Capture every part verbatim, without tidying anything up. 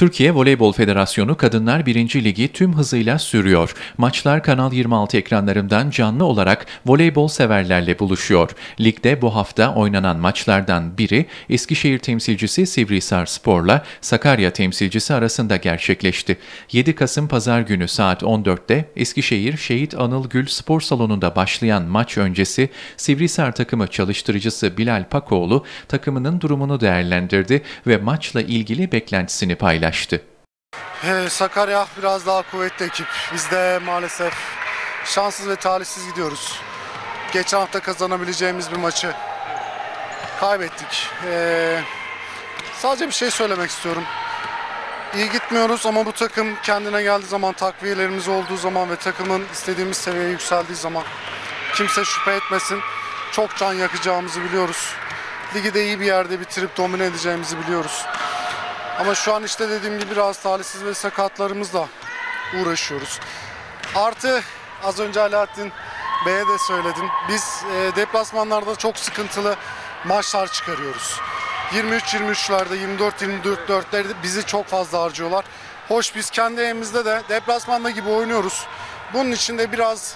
Türkiye Voleybol Federasyonu Kadınlar birinci Ligi tüm hızıyla sürüyor. Maçlar Kanal yirmi altı ekranlarından canlı olarak voleybol severlerle buluşuyor. Ligde bu hafta oynanan maçlardan biri Eskişehir temsilcisi Sivrihisarspor'la Sakarya temsilcisi arasında gerçekleşti. yedi Kasım Pazar günü saat on dörtte Eskişehir Şehit Anıl Gül Spor Salonu'nda başlayan maç öncesi Sivrihisar takımı çalıştırıcısı Bilal Pakoğlu takımının durumunu değerlendirdi ve maçla ilgili beklentisini paylaştı. Ee, Sakarya biraz daha kuvvetli ekip. Biz de maalesef şanssız ve talihsiz gidiyoruz. Geçen hafta kazanabileceğimiz bir maçı kaybettik. Ee, sadece bir şey söylemek istiyorum. İyi gitmiyoruz ama bu takım kendine geldiği zaman, takviyelerimiz olduğu zaman ve takımın istediğimiz seviyeye yükseldiği zaman kimse şüphe etmesin. Çok can yakacağımızı biliyoruz. Ligi de iyi bir yerde bitirip domine edeceğimizi biliyoruz. Ama şu an işte dediğim gibi biraz talihsiz ve sakatlarımızla uğraşıyoruz. Artı az önce Alaaddin Bey'e de söyledim. Biz e, deplasmanlarda çok sıkıntılı maçlar çıkarıyoruz. yirmi üç yirmi üçlerde, yirmi dört yirmi dörtlerde bizi çok fazla harcıyorlar. Hoş biz kendi evimizde de deplasmanda gibi oynuyoruz. Bunun için de biraz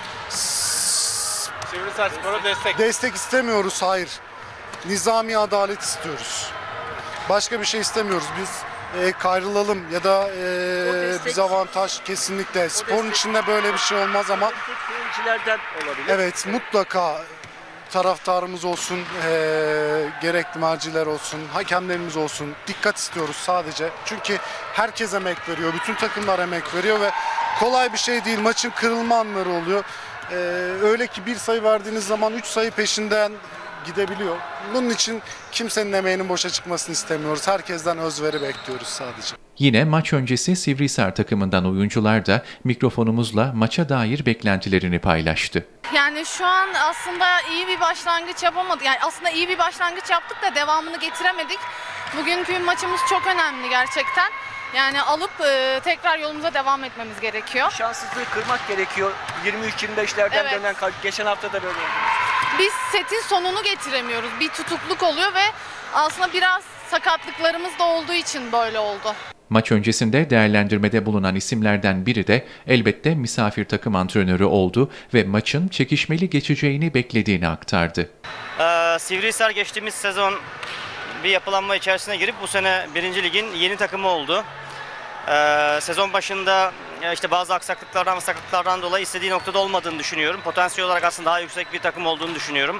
Sivrihisarspor'a destek. destek istemiyoruz, hayır. Nizami adalet istiyoruz. Başka bir şey istemiyoruz. Biz e, kayrılalım ya da e, bize avantaj kesinlikle. Sporun içinde böyle bir şey olmaz ama olabilir. evet, mutlaka taraftarımız olsun, e, gerekli merciler olsun, hakemlerimiz olsun. Dikkat istiyoruz sadece. Çünkü herkes emek veriyor. Bütün takımlar emek veriyor ve kolay bir şey değil. Maçın kırılma anları oluyor. E, öyle ki bir sayı verdiğiniz zaman üç sayı peşinden gidebiliyor. Bunun için kimsenin emeğinin boşa çıkmasını istemiyoruz. Herkesten özveri bekliyoruz sadece. Yine maç öncesi Sivrihisar takımından oyuncular da mikrofonumuzla maça dair beklentilerini paylaştı. Yani şu an aslında iyi bir başlangıç yapamadık. Yani aslında iyi bir başlangıç yaptık da devamını getiremedik. Bugünkü maçımız çok önemli gerçekten. Yani alıp e, tekrar yolumuza devam etmemiz gerekiyor. Şanssızlığı kırmak gerekiyor. yirmi üç yirmi beşlerden Evet. dönen geçen hafta da böyle oldu. Biz setin sonunu getiremiyoruz. Bir tutukluk oluyor ve aslında biraz sakatlıklarımız da olduğu için böyle oldu. Maç öncesinde değerlendirmede bulunan isimlerden biri de elbette misafir takım antrenörü oldu ve maçın çekişmeli geçeceğini beklediğini aktardı. Ee, Sivrihisar geçtiğimiz sezon bir yapılanma içerisine girip bu sene birinci Lig'in yeni takımı oldu. Ee, sezon başında işte bazı aksaklıklardan ve sakatlıklardan dolayı istediği noktada olmadığını düşünüyorum. Potansiyel olarak aslında daha yüksek bir takım olduğunu düşünüyorum.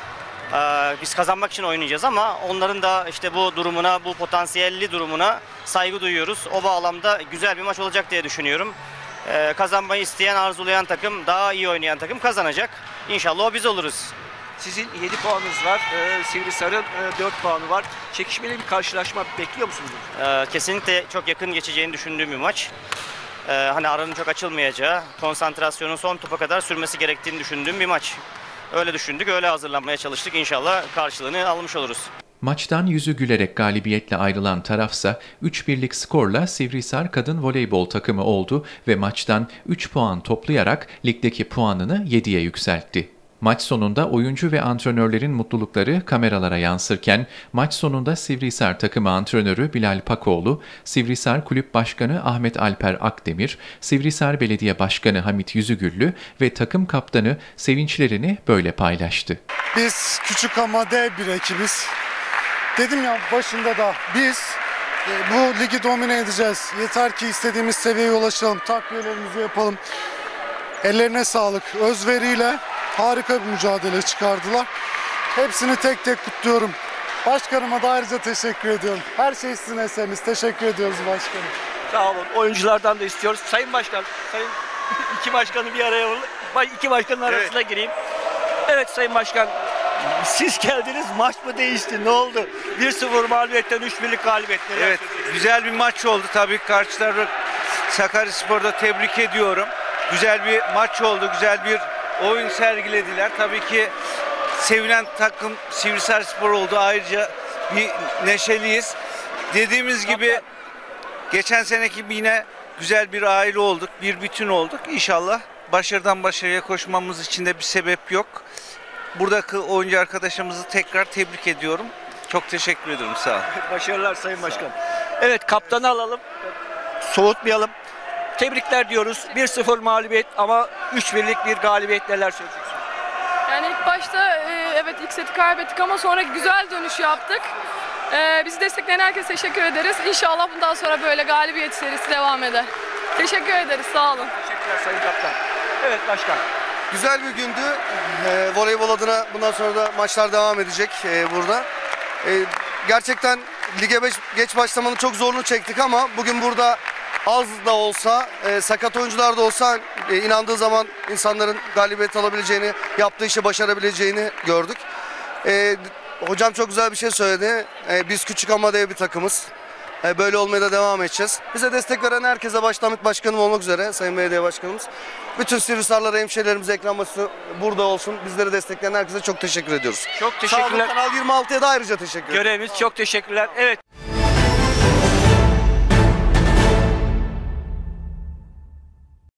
Ee, biz kazanmak için oynayacağız ama onların da işte bu durumuna, bu potansiyelli durumuna saygı duyuyoruz. O bağlamda güzel bir maç olacak diye düşünüyorum. Ee, kazanmayı isteyen, arzulayan takım, daha iyi oynayan takım kazanacak. İnşallah o biz oluruz. Sizin yedi puanınız var. Ee, Sivrihisar'ın e, dört puanı var. Çekişmeli bir karşılaşma bekliyor musunuz? Ee, kesinlikle çok yakın geçeceğini düşündüğüm bir maç. Ee, hani aranın çok açılmayacağı, konsantrasyonun son topa kadar sürmesi gerektiğini düşündüğüm bir maç. Öyle düşündük, öyle hazırlanmaya çalıştık. İnşallah karşılığını almış oluruz. Maçtan yüzü gülerek galibiyetle ayrılan tarafsa üç birlik skorla Sivrihisar Kadın Voleybol takımı oldu ve maçtan üç puan toplayarak ligdeki puanını yediye yükseltti. Maç sonunda oyuncu ve antrenörlerin mutlulukları kameralara yansırken maç sonunda Sivrihisar takımı antrenörü Bilal Pakoğlu, Sivrihisar Kulüp Başkanı Ahmet Alper Akdemir, Sivrihisar Belediye Başkanı Hamit Yüzügüllü ve takım kaptanı sevinçlerini böyle paylaştı. Biz küçük ama dev bir ekibiz. Dedim ya başında da biz e, bu ligi domine edeceğiz. Yeter ki istediğimiz seviyeye ulaşalım, takviyelerimizi yapalım. Ellerine sağlık, özveriyle harika bir mücadele çıkardılar. Hepsini tek tek kutluyorum. Başkanıma da ayrıca teşekkür ediyorum. Her şey sizin eseriniz. Teşekkür ediyoruz başkanım. Sağ olun. Oyunculardan da istiyoruz. Sayın Başkan, sayın iki başkanı bir araya alalım. İki başkanın arasına evet. gireyim. Evet Sayın Başkan, siz geldiniz, maç mı değişti? Ne oldu? bir sıfır mağlubiyetten üç birlik galibiyet. Evet, güzel bir maç oldu. Tabii karşı tarafı Sakaryaspor'da tebrik ediyorum. Güzel bir maç oldu. Güzel bir oyun sergilediler. Tabii ki sevilen takım Sivrihisarspor oldu. Ayrıca bir neşeliyiz. Dediğimiz gibi geçen seneki yine güzel bir aile olduk. Bir bütün olduk. İnşallah başarıdan başarıya koşmamız için de bir sebep yok. Buradaki oyuncu arkadaşımızı tekrar tebrik ediyorum. Çok teşekkür ederim. Sağ olun. Başarılar Sayın Başkan. Evet, kaptanı alalım. Soğutmayalım. Tebrikler diyoruz. bir sıfır mağlubiyet ama üç birlik bir galibiyet, neler söyleyeceksiniz? Yani ilk başta e, evet ilk seti kaybettik ama sonra güzel dönüş yaptık. E, bizi destekleyen herkese teşekkür ederiz. İnşallah bundan sonra böyle galibiyet serisi devam eder. Teşekkür ederiz, sağ olun. Teşekkürler Sayın Kaptan. Evet başkan. Güzel bir gündü. E, voleybol adına bundan sonra da maçlar devam edecek e, burada. E, gerçekten lige beş, geç başlamanın çok zorluğunu çektik ama bugün burada az da olsa, e, sakat oyuncular da olsa e, inandığı zaman insanların galibiyet alabileceğini, yaptığı işi başarabileceğini gördük. E, hocam çok güzel bir şey söyledi. E, biz küçük ama dev bir takımız. E, böyle olmaya da devam edeceğiz. Bize destek veren herkese, başta Ahmet Başkanım olmak üzere, Sayın Belediye Başkanımız, bütün Sivrisarlara, hemşehrilerimize, ekran basını burada olsun. Bizleri destekleyen herkese çok teşekkür ediyoruz. Çok Sağ olun, teşekkürler. Kanal yirmi altıya da ayrıca teşekkür ederim. Görevimiz çok teşekkürler. Evet.